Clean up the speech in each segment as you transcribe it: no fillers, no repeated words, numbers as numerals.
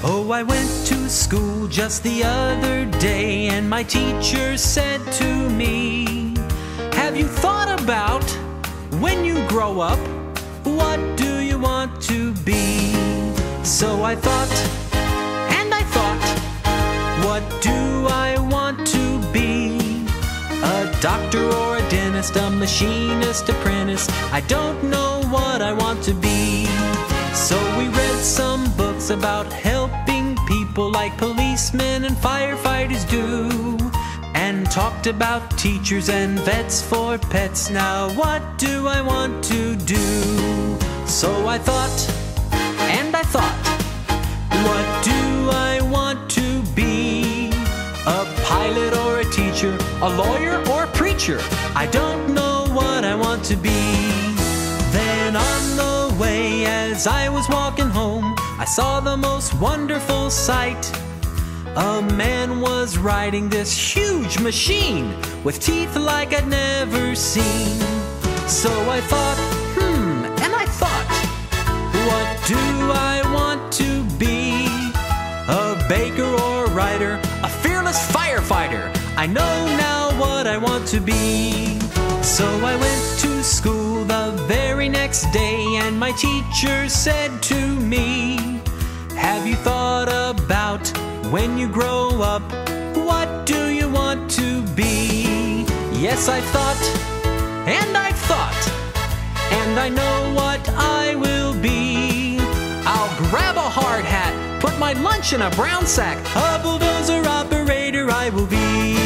Oh, I went to school just the other day, and my teacher said to me, have you thought about when you grow up, what do you want to be? So I thought, and I thought, what do I want to be? A doctor or a dentist, a machinist, apprentice, I don't know what I want to be. So we read some books about helping people like policemen and firefighters do, and talked about teachers and vets for pets. Now what do I want to do? So I thought, and I thought, what do I want to be? A pilot or a teacher, a lawyer or a preacher, I don't know what I want to be. Then on the way as I was walking home, I saw the most wonderful sight. A man was riding this huge machine with teeth like I'd never seen. So I thought, and I thought, what do I want to be? A baker or a writer, a fearless firefighter, I know now what I want to be. So I went to school the very next day, and my teacher said to me, have you thought about when you grow up, what do you want to be? Yes, I thought, and I thought, and I know what I will be. I'll grab a hard hat, put my lunch in a brown sack, a bulldozer operator I will be.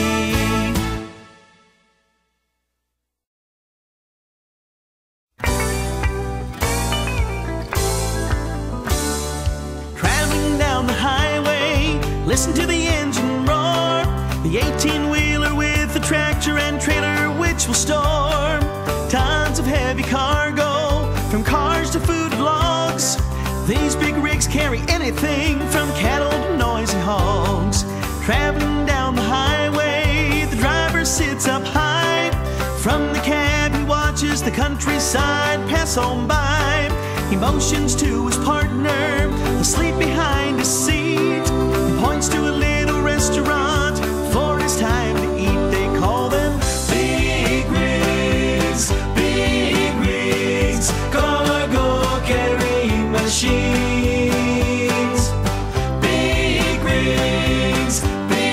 Listen to the engine roar, the 18-wheeler with the tractor and trailer which will store tons of heavy cargo, from cars to food logs. These big rigs carry anything from cattle to noisy hogs. Traveling down the highway, the driver sits up high. From the cab he watches the countryside pass on by. He motions to his partner, asleep behind his seat, points to a little restaurant for his time to eat. They call them big rigs, cargo carrying machines. Big rigs,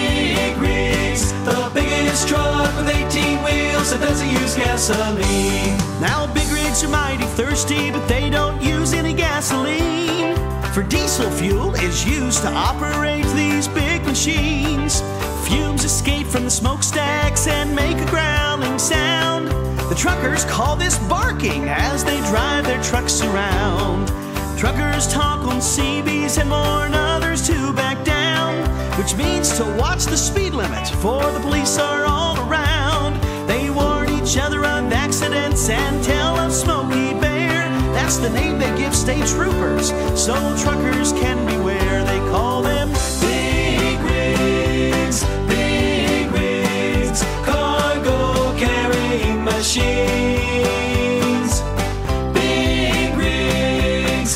the biggest truck with 18 wheels that doesn't use gasoline. Now big rigs are mighty thirsty, but they don't use any gasoline, for diesel fuel is used to operate these big machines. Fumes escape from the smokestacks and make a growling sound. The truckers call this barking as they drive their trucks around. Truckers talk on CBs and warn others to back down, which means to watch the speed limit, for the police are all around. They warn each other of accidents and tell of Smokey Bear. That's the name they give state troopers, so truckers can beware. They call them big rigs, cargo carrying machines. Big rigs,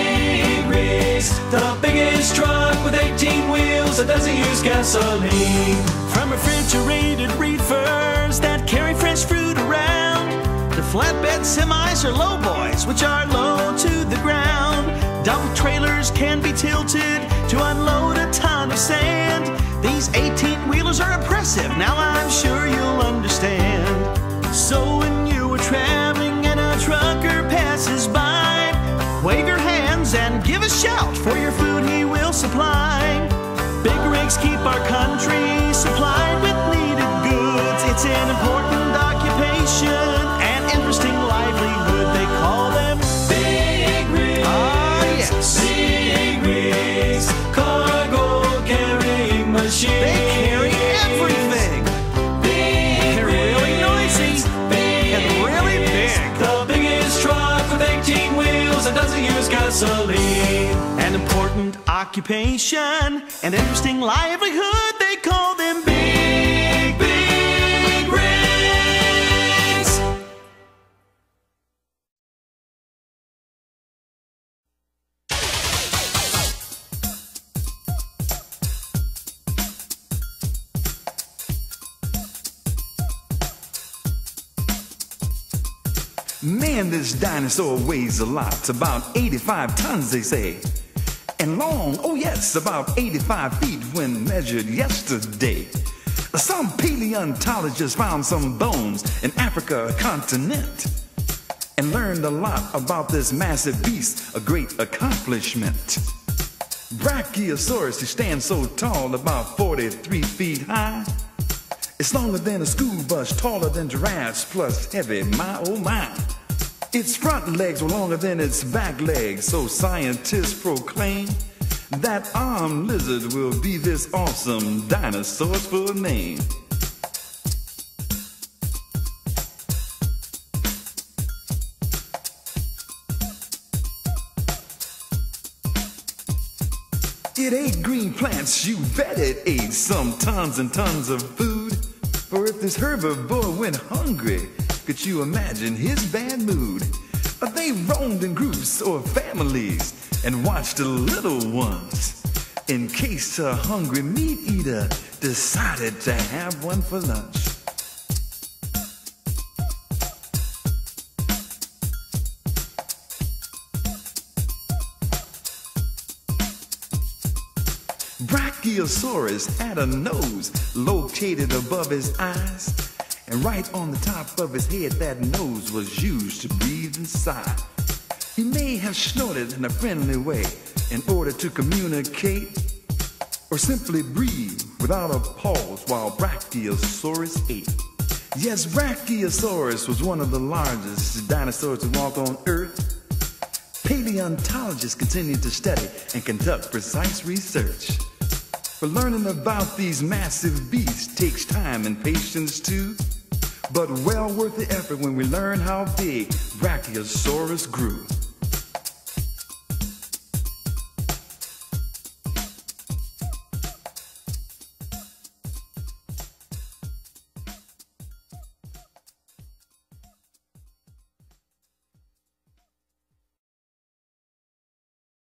the biggest truck with 18 wheels that doesn't use gasoline. From refrigerated reefers that carry fresh fruit around, to flatbed semis or lowboys, which are low to the ground. Dump trailers can be tilted to unload a ton of sand. These 18-wheelers are impressive, now I'm sure you'll understand. So when you are traveling and a trucker passes by, wave your hands and give a shout, for your food he will supply. Big rigs keep our country supplied with needed goods. It's an important occupation, interesting livelihood. They call them big rigs. Ah, yes. Big rigs, cargo carrying machines. They carry everything. They're really noisy and really big. The biggest truck with 18 wheels that doesn't use gasoline. An important occupation, an interesting livelihood. They call them big rigs. Man, this dinosaur weighs a lot, about 85 tons they say. And long, oh yes, about 85 feet when measured yesterday. Some paleontologists found some bones in Africa continent and learned a lot about this massive beast, a great accomplishment. Brachiosaurus, he stands so tall, about 43 feet high. It's longer than a school bus, taller than giraffes, plus heavy, my oh my. Its front legs were longer than its back legs, so scientists proclaim that armed lizard will be this awesome dinosaur's full name. It ate green plants, you bet it ate some tons and tons of food. For if this herbivore went hungry, could you imagine his bad mood? They roamed in groups or families and watched the little ones, in case a hungry meat eater decided to have one for lunch. Brachiosaurus had a nose located above his eyes, and right on the top of his head that nose was used to breathe inside. He may have snorted in a friendly way in order to communicate, or simply breathe without a pause while Brachiosaurus ate. Yes, Brachiosaurus was one of the largest dinosaurs to walk on Earth. Paleontologists continue to study and conduct precise research. But learning about these massive beasts takes time and patience too, but well worth the effort when we learn how big Brachiosaurus grew.